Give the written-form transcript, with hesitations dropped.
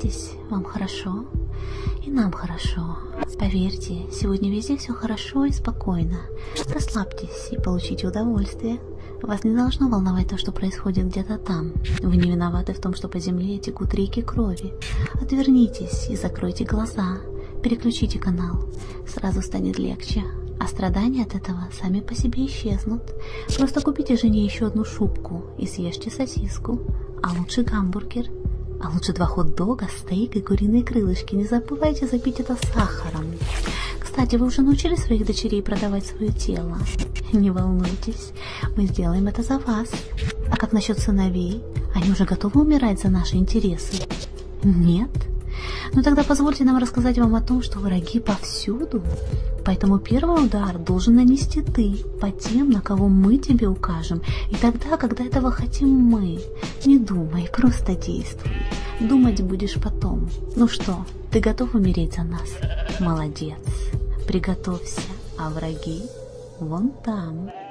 волнуйтесь, вам хорошо, и нам хорошо. Поверьте, сегодня везде все хорошо и спокойно. Расслабьтесь и получите удовольствие. Вас не должно волновать то, что происходит где-то там. Вы не виноваты в том, что по земле текут реки крови. Отвернитесь и закройте глаза. Переключите канал. Сразу станет легче. А страдания от этого сами по себе исчезнут. Просто купите жене еще одну шубку и съешьте сосиску. А лучше гамбургер. А лучше 2 хот-дога, стейк и куриные крылышки. Не забывайте запить это сахаром. Кстати, вы уже научили своих дочерей продавать свое тело? Не волнуйтесь, мы сделаем это за вас. А как насчет сыновей? Они уже готовы умирать за наши интересы? Нет? Ну тогда позвольте нам рассказать вам о том, что враги повсюду. Поэтому первый удар должен нанести ты по тем, на кого мы тебе укажем. И тогда, когда этого хотим мы. Не думай, просто действуй. Думать будешь потом. Ну что, ты готов умереть за нас? Молодец. Приготовься, а враги вон там.